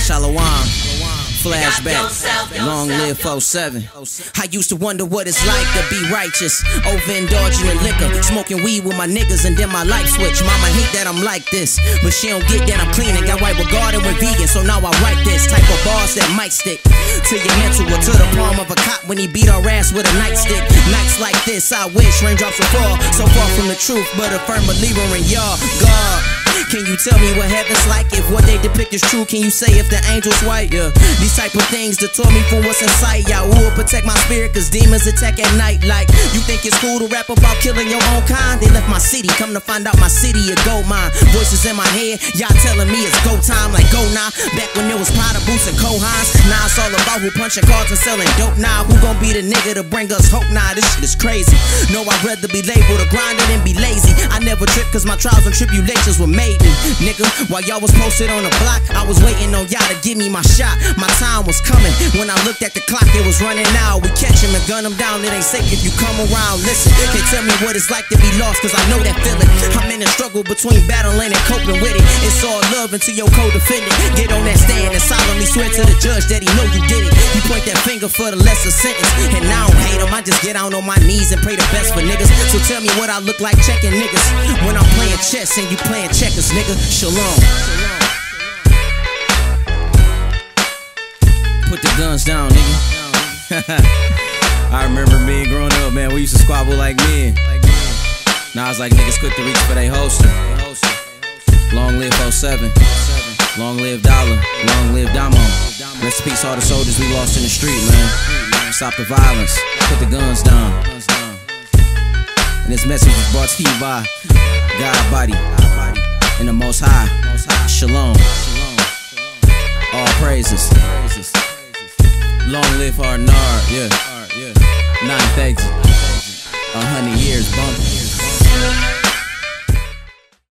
Shalom. Flashback, long live 47. I used to wonder what it's like to be righteous, overindulging in liquor, smoking weed with my niggas, and then my life switch. Mama hate that I'm like this, but she don't get that I'm clean and got white with garden with vegan. So now I write this type of bars that might stick to your mental or to the palm of a cop when he beat our ass with a nightstick. Nights like this, I wish raindrops would fall. So far from the truth, but a firm believer in y'all. God, can you tell me what heaven's like? If what they depict is true, can you say if the angel's white? Yeah, these type of things detour me from what's inside. Y'all will protect my spirit, cause demons attack at night. Like, you think it's cool to rap about killing your own kind? They left my city, come to find out my city a gold mine. Voices in my head, y'all telling me it's go time, like go now. Back when there was Potter Boots and Kohans, now it's all about who punching cards and selling dope now. Who gon' be the nigga to bring us hope now? This shit is crazy. No, I'd rather be labeled a grinder than be lazy. I never tripped cause my trials and tribulations were made me. Nigga, while y'all was posted on the block, I was waiting on y'all to give me my shot. My time was coming. When I looked at the clock, it was running out. We catch him and gun him down. It ain't safe if you come around. Listen, can't tell me what it's like to be lost, cause I know that feeling. I'm in a struggle between battling and coping with it. It's all love until your co-defendant get on that stand and solemnly swear to the judge that he know you did it. You point that finger for the lesser sentence, and I don't hate him. I just get down on my knees and pray the best for niggas. So tell me what I look like checking niggas when I'm playing chess and you playing checkers, nigga. Shalom. Put the guns down, nigga. I remember me growing up, man. We used to squabble like men. Now it's like niggas quick to reach for they holster. Long live 07. Long live Dollar. Long live Damo. Rest in peace all the soldiers we lost in the street, man. Stop the violence. Put the guns down. And this message was brought to you by God Body and the Most High. Shalom. All praises. Long live our Nard, yeah. 9,000. 100 years, bump.